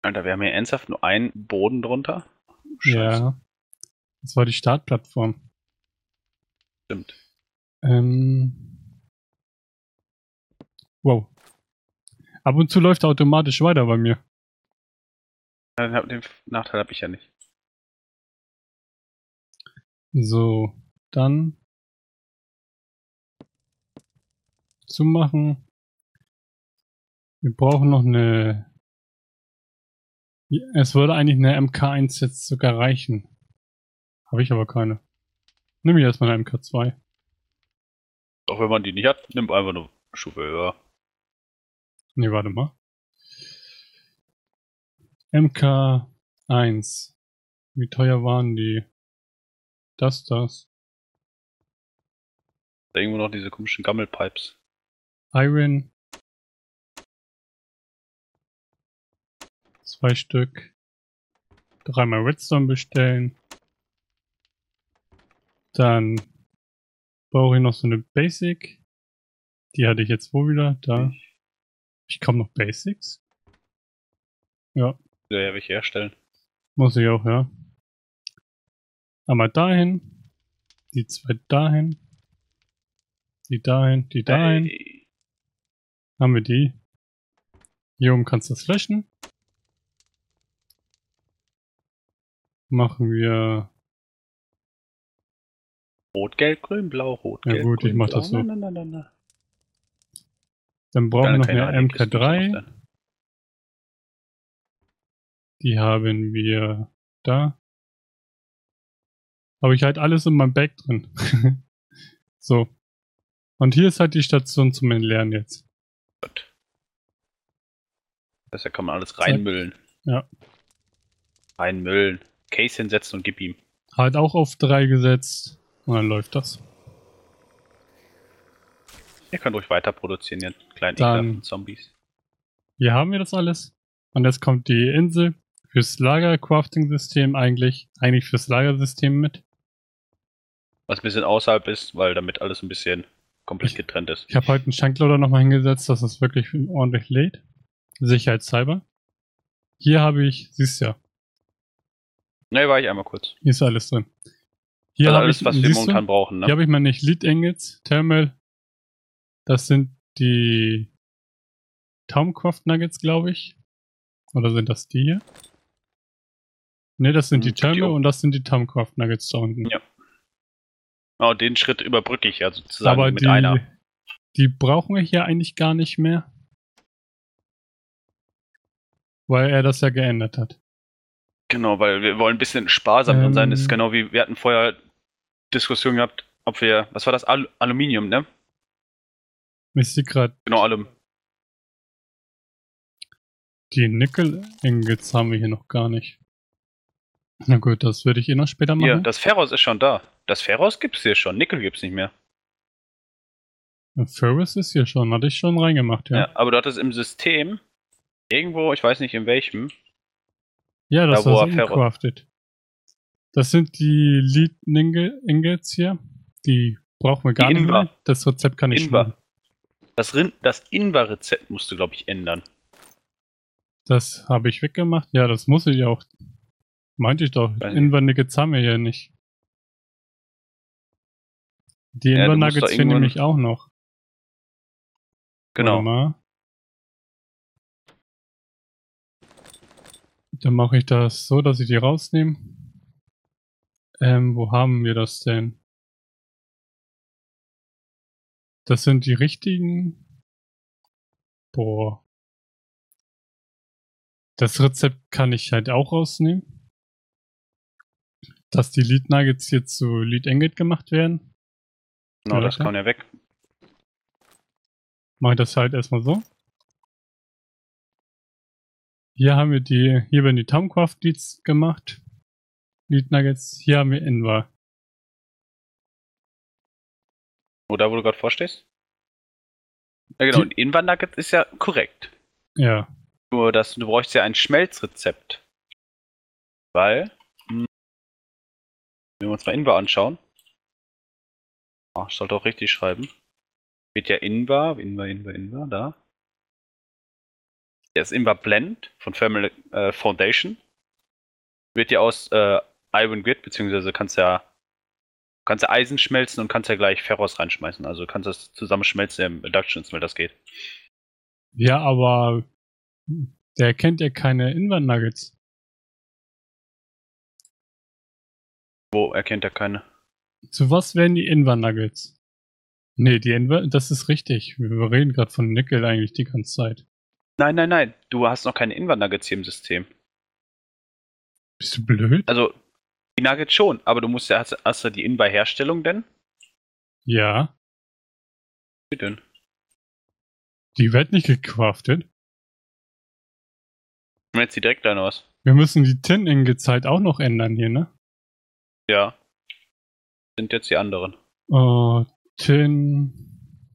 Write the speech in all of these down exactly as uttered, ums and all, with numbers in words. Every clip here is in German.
Alter, wir haben hier ernsthaft nur einen Boden drunter. Scheiße. Ja. Das war die Startplattform. Stimmt. Ähm. Wow. Ab und zu läuft er automatisch weiter bei mir. Den Nachteil habe ich ja nicht. So, dann zumachen. Wir brauchen noch eine. Es würde eigentlich eine M K eins jetzt sogar reichen. Habe ich aber keine. Nimm ich erstmal eine M K zwei. Auch wenn man die nicht hat, nimm einfach eine Stufe höher. Ne, warte mal. M K eins. Wie teuer waren die? Das, das. Da irgendwo noch diese komischen Gammelpipes. Iron. Zwei Stück. Dreimal Redstone bestellen. Dann brauche ich noch so eine Basic. Die hatte ich jetzt wo wieder? Da. Ich komme noch Basics? Ja. Ja, ja, welche herstellen. Muss ich auch, ja. Einmal dahin. Die zwei dahin. Die dahin. Die dahin. Hey. Haben wir die. Hier oben kannst du das löschen. Machen wir. Rot, gelb, grün, blau, rot, gelb, ja gut, grün, ich mach blau. das so. Na, na, na, na. Dann brauchen wir noch eine M K drei. Die haben wir da. Habe ich halt alles in meinem Bag drin. So. Und hier ist halt die Station zum Entleeren jetzt. Gut. Das kann man alles reinmüllen. Ja. Reinmüllen. Case hinsetzen und gib ihm. Halt auch auf drei gesetzt. Und dann läuft das. Ihr könnt ruhig weiter produzieren, ihr kleinen ekelhaften Zombies. Hier haben wir das alles. Und jetzt kommt die Insel fürs Lager-Crafting-System eigentlich. Eigentlich fürs Lagersystem mit. Was ein bisschen außerhalb ist, weil damit alles ein bisschen komplett ich, getrennt ist. Ich habe heute einen Chunkloader nochmal hingesetzt, dass es wirklich ordentlich lädt. Sicherheitshalber. Hier habe ich, siehst du ja. Ne, war ich einmal kurz. Hier ist alles drin. Hier also habe alles, ich, was wir momentan brauchen, ne? Hier habe ich meine Lead Ingots, Thermal. Das sind die Thaumcraft Nuggets, glaube ich. Oder sind das die hier? Ne, das sind hm, die Thermal und das sind die Thaumcraft Nuggets da unten. Ja. Oh, den Schritt überbrücke ich ja sozusagen Aber mit die, einer. Die brauchen wir hier eigentlich gar nicht mehr. Weil er das ja geändert hat. Genau, weil wir wollen ein bisschen sparsam drin ähm, sein. Das ist genau wie, wir hatten vorher Diskussion gehabt, ob wir, was war das? Al Aluminium, ne? Ich sehe gerade. Genau, Alum. Die Nickel-Ingots haben wir hier noch gar nicht. Na gut, das würde ich eh noch später machen. Ja, das Ferros ist schon da. Das Ferros gibt's hier schon, Nickel gibt's nicht mehr. Ferrous ist hier schon, hatte ich schon reingemacht, ja. Ja, aber du hattest im System irgendwo, ich weiß nicht in welchem. Ja, das da, ist crafted. Das sind die Lead Ingots hier. Die brauchen wir gar die nicht Invar. mehr. Das Rezept kann ich Invar. Das, das Invar-Rezept musst du, glaube ich, ändern. Das habe ich weggemacht. Ja, das muss ich auch. Meinte ich doch. Invar-Nuggets haben wir ja nicht. Die ja, Invar-Nuggets fehlen nämlich auch noch. Genau. Dann mache ich das so, dass ich die rausnehme. Ähm, wo haben wir das denn? Das sind die richtigen. Boah. Das Rezept kann ich halt auch rausnehmen. Dass die Lead Nuggets hier zu Lead Ingot gemacht werden. Genau, das kann ja weg. Mache ich das halt erstmal so. Hier haben wir die, hier werden die Thaumcraft Leads gemacht. Lead Nuggets, hier haben wir Invar. Oder wo du gerade vorstehst? Ja genau, die Invar Nuggets ist ja korrekt. Ja. Nur, dass du bräuchst ja ein Schmelzrezept. Weil, wenn wir uns mal Invar anschauen, ach, ich sollte auch richtig schreiben, wird ja Invar, Invar, Invar, Invar, da. Das Invar Blend von Thermal äh, Foundation wird ja aus äh, Iron Grit, beziehungsweise kannst ja kannst ja Eisen schmelzen und kannst ja gleich Ferros reinschmeißen. Also kannst das zusammenschmelzen im Induction Smelt, das geht. Ja, aber der kennt ja keine Invar Nuggets. Wo erkennt er keine? Zu was werden die Invar Nuggets? Nee, die Invar, das ist richtig. Wir reden gerade von Nickel eigentlich die ganze Zeit. Nein, nein, nein. Du hast noch keine Invar Nuggets hier im System. Bist du blöd? Also, die Nuggets schon, aber du musst ja, hast, hast du die Invar Herstellung denn? Ja. Wie denn? Die wird nicht gecraftet. Ich jetzt die direkt ein aus. Wir müssen die Tin-Ingot-Zeit auch noch ändern hier, ne? Ja. Sind jetzt die anderen. Uh, Tin.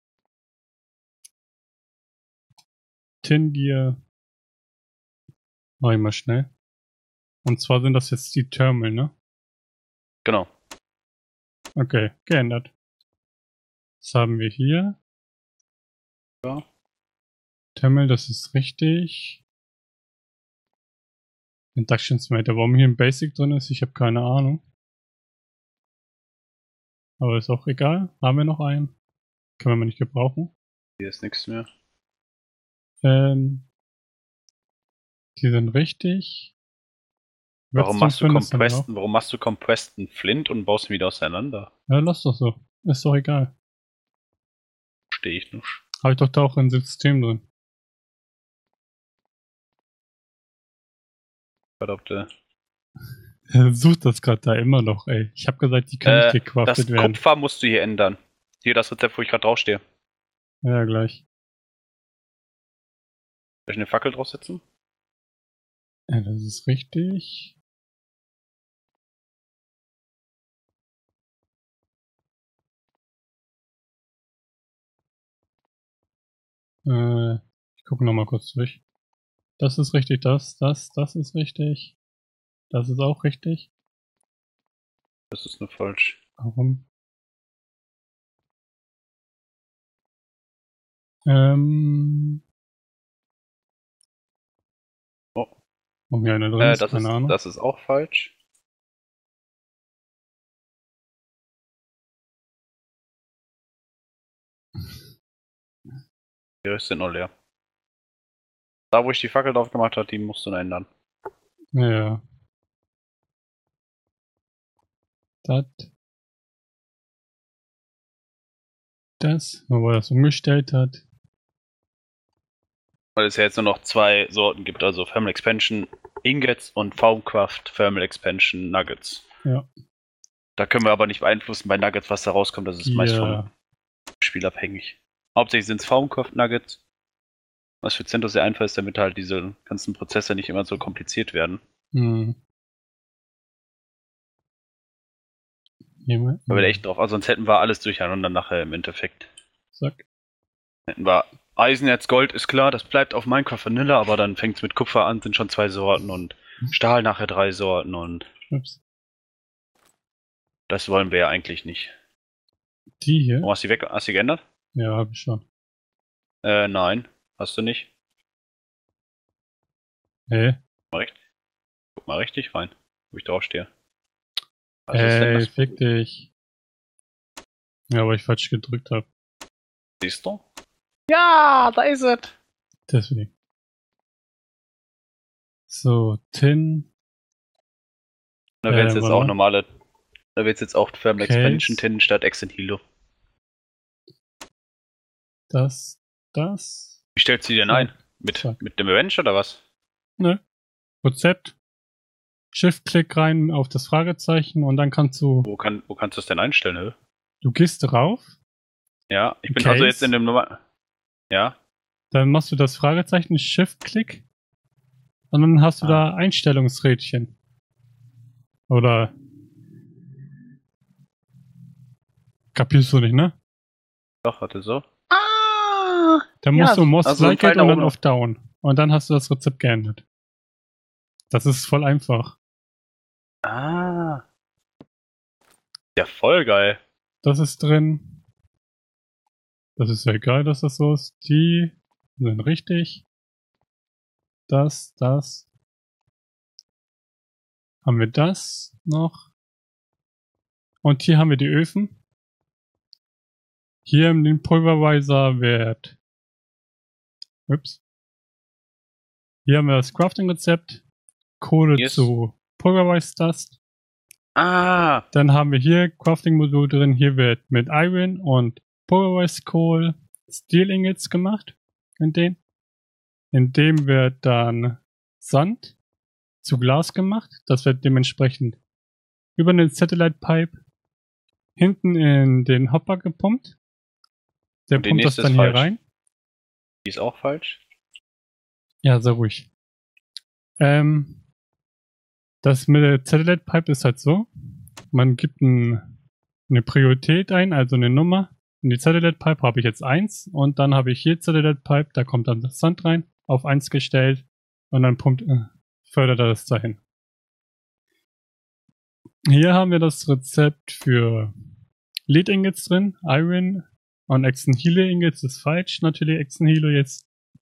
Tin Gear. Mach ich mal schnell. Und zwar sind das jetzt die Thermal, ne? Genau. Okay, geändert. Was haben wir hier? Ja. Thermal, das ist richtig. Induction Smelter, warum hier ein Basic drin ist, ich habe keine Ahnung. Aber ist auch egal. Haben wir noch einen? Können wir mal nicht gebrauchen. Hier ist nichts mehr. Ähm, die sind richtig. Warum machst, du Redstone findest Compressed, warum machst du Compressten Flint und baust ihn wieder auseinander? Ja, lass doch so. Ist doch egal. Verstehe ich nicht. Habe ich doch da auch ein System drin. Verdammte. Sucht das gerade da immer noch, ey. Ich habe gesagt, die kann Äh, nicht gecraftet das werden. Kupfer musst du hier ändern. Hier das Rezept, wo ich gerade draufstehe. Ja, gleich. Soll ich eine Fackel draufsetzen? Ja, das ist richtig. Äh, ich gucke nochmal kurz durch. Das ist richtig, das, das, das ist richtig. Das ist auch richtig. Das ist nur falsch. Warum? Ähm. Oh. Warum hier eine drin Äh, ist, das keine ist, Ahnung. das ist auch falsch. Hier ist sind noch leer. Da, wo ich die Fackel drauf gemacht habe, die musst du noch ändern. Ja. Das. Das, wo er das umgestellt hat. Weil es ja jetzt nur noch zwei Sorten gibt, also Thermal Expansion Ingots und Foamcraft Thermal Expansion Nuggets. Ja. Da können wir aber nicht beeinflussen bei Nuggets, was da rauskommt. Das ist ja. meist vom Spiel abhängig. Hauptsächlich sind es Foamcraft Nuggets. Was für CentOS sehr einfach ist, damit halt diese ganzen Prozesse nicht immer so kompliziert werden. Hm. Jemand? Da wird echt drauf. Also sonst hätten wir alles durcheinander nachher im Endeffekt. Zack. Hätten wir Eisenerz, Gold ist klar, das bleibt auf Minecraft Vanilla, aber dann fängt es mit Kupfer an, sind schon zwei Sorten und Stahl nachher drei Sorten und Ups. das wollen wir ja eigentlich nicht. Die hier? Oh, hast du die weg? Hast du die geändert? Ja, habe ich schon. Äh, nein. Hast du nicht. Hä? Mal richtig. Guck mal richtig rein, wo ich draufstehe. Was ist denn das? Fick dich. Ja, weil ich falsch gedrückt habe. Siehst du? Ja, da ist es. Deswegen. So, Tin. Da wird äh, jetzt auch normale. Da wird jetzt auch Thermal Case. Expansion Tin statt Exent Hilo. Das, das. Wie stellst du die denn Ja. ein? Mit, Zack. mit dem Revenge oder was? Ne. Rezept. Shift-Klick rein auf das Fragezeichen und dann kannst du. Wo, kann, wo kannst du das denn einstellen, hä? Du gehst drauf. Ja, ich bin Case. also jetzt in dem Nummer. Ja. Dann machst du das Fragezeichen, Shift-Klick. Und dann hast du Ah. da Einstellungsrädchen. Oder. Kapierst du nicht, ne? Doch, warte so. Ah! Dann Ja, musst du Most also ein Like Pfeil it nach und dann oben. auf Down. Und dann hast du das Rezept geändert. Das ist voll einfach. Ah. Ja, voll geil. Das ist drin. Das ist ja egal, dass das so ist. Die sind richtig. das, das. Haben wir das noch. Und hier haben wir die Öfen. Hier in den Pulverizer wird... Ups. Hier haben wir das Crafting-Rezept. Kohle Yes. zu Pulverized Dust. Ah, Dann haben wir hier Crafting-Modul drin. Hier wird mit Iron und Pulverized Coal Steel Ingots gemacht. In dem. In dem wird dann Sand zu Glas gemacht. Das wird dementsprechend über eine Satellite Pipe hinten in den Hopper gepumpt. Der Und die pumpt das nächste dann ist hier falsch. rein. die ist auch falsch. Ja, sehr ruhig. Ähm, das mit der Satellite Pipe ist halt so, man gibt ein, eine Priorität ein, also eine Nummer. In die Satellite Pipe habe ich jetzt eins und dann habe ich hier Satellite Pipe, da kommt dann das Sand rein, auf eins gestellt und dann pumpt, äh, fördert er das dahin. Hier haben wir das Rezept für Lead Ingots drin, Iron und Exenhilo Ingots ist falsch, natürlich Exenhilo jetzt.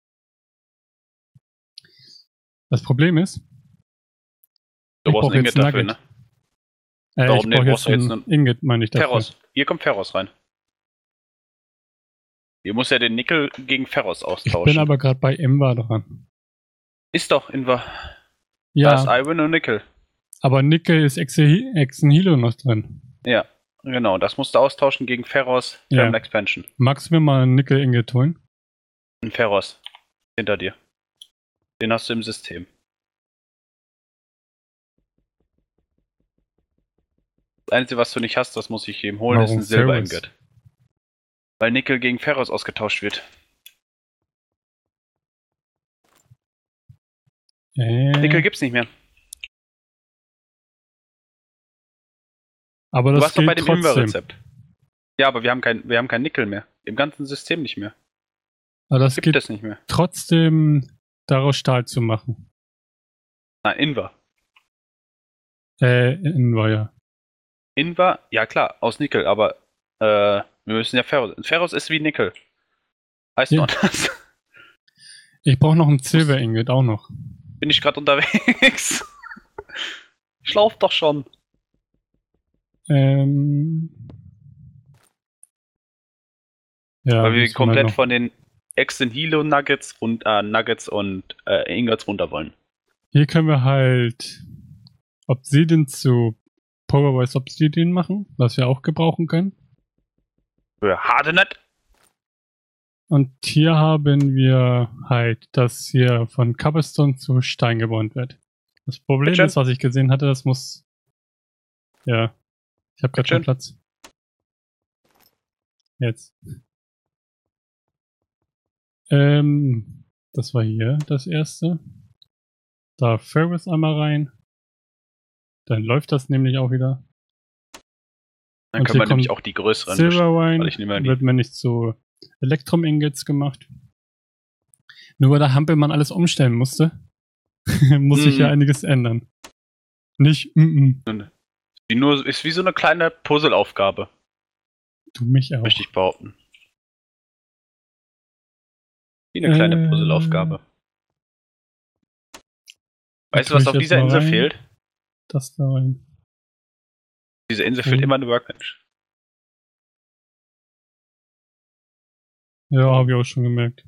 Das Problem ist, Du ich brauchst brauche ein jetzt Ingot ein dafür, Nugget. ne? Äh, Warum ich nee, brauche brauchst jetzt du jetzt ein einen- Ingot, meine ich dafür. Ferros. Hier kommt Ferros rein. Hier muss ja den Nickel gegen Ferros Ich austauschen. bin aber gerade bei Ember dran. Ist doch Inver. Ja, Da ist Iron und Nickel. aber Nickel ist Exe- Exenhilo noch drin. Ja, genau. Das musst du austauschen gegen Ferros Ja. Thermal Expansion. Magst du mir mal ein Nickel-Ingot holen? Ein Ferros. Hinter dir. Den hast du im System. Das Einzige, was du nicht hast, das muss ich ihm holen, Warum ist ein Ferrous? Silber-Ingot. Weil Nickel gegen Ferros ausgetauscht wird. Äh, Nickel gibt's nicht mehr. aber Du das warst doch bei geht dem trotzdem. Inver-Rezept. Ja, aber wir haben kein, wir haben kein Nickel mehr. Im ganzen System nicht mehr. Aber das Gibt geht es nicht mehr. trotzdem, daraus Stahl zu machen. Nein, Inver. Äh, Inver, ja. Inver, ja klar, aus Nickel, aber äh, wir müssen ja Ferros. Ferros ist wie Nickel. Heißt Ja. nur das. Ich brauche noch ein Silber-Ingot, auch noch. Bin ich gerade unterwegs? Ich lauf doch schon. Ähm. Ja, Weil wir müssen komplett noch- von den Exenhilo Nuggets und äh, Nuggets und äh, Ingots runter wollen. Hier können wir halt Obsidian zu Pulverized Obsidian machen, was wir auch gebrauchen können. Für Hardenet. Und hier haben wir halt, dass hier von Cobblestone zu Stein gebrannt wird. Das Problem Bitteschön. ist, was ich gesehen hatte, das muss... Ja, ich habe gerade keinen Bitteschön. Platz. Jetzt. Ähm, das war hier das erste. Da Ferris einmal rein. Dann läuft das nämlich auch wieder. Dann Und können wir hier nämlich kommt auch die größeren Silver weil Wine ich nehme ja die- wird mir nicht zu Elektrum Ingots gemacht. Nur weil der Hampelmann alles umstellen musste, muss sich ja Mhm. einiges ändern. Nicht, mm, mm, Die nur ist wie so eine kleine Puzzleaufgabe, du mich auch. möchte ich behaupten. Wie eine kleine Äh, Puzzleaufgabe. Weißt du, tue was ich auf jetzt dieser mal Insel rein. fehlt? Das da rein. Diese Insel fehlt Mhm. immer eine Workbench. Ja, habe ich auch schon gemerkt.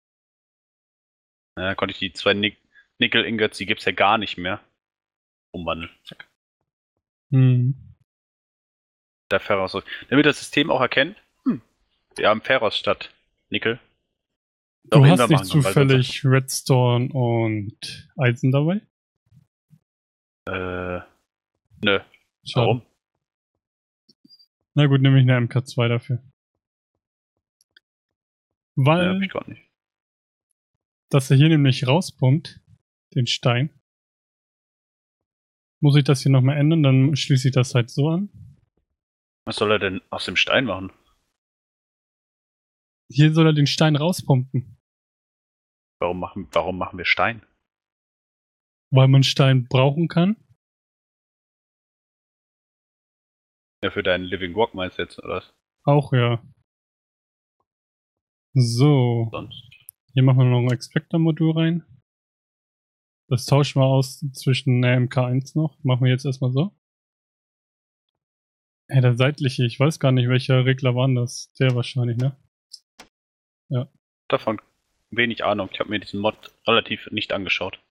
Ja, konnte ich die zwei Nick Nickel-Ingots, die gibt's ja gar nicht mehr, umwandeln. Zack. Hm. Der Ferros. Damit das System auch erkennt, hm, wir haben Ferros statt Nickel. Du Doch, hast Inver nicht machen können, weil zufällig Redstone und Eisen dabei? wir- Äh, nö. Schade. Warum? Na gut, nehme ich eine M K zwei dafür. Ja, Weil hab ich gar nicht. dass er hier nämlich rauspumpt, den Stein, muss ich das hier nochmal ändern, dann schließe ich das halt so an. Was soll er denn aus dem Stein machen? Hier soll er den Stein rauspumpen, Warum machen, warum machen wir Stein? weil man Stein brauchen kann. Ja, für deinen Living Rock meinst du jetzt, oder was? Auch ja. So, Sonst. hier machen wir noch ein Expector-Modul rein. Das tauschen wir aus zwischen der M K eins noch. Machen wir jetzt erstmal so. Ja, der seitliche, ich weiß gar nicht, welcher Regler war das. Der wahrscheinlich, ne? Ja. Davon wenig Ahnung. Ich habe mir diesen Mod relativ nicht angeschaut.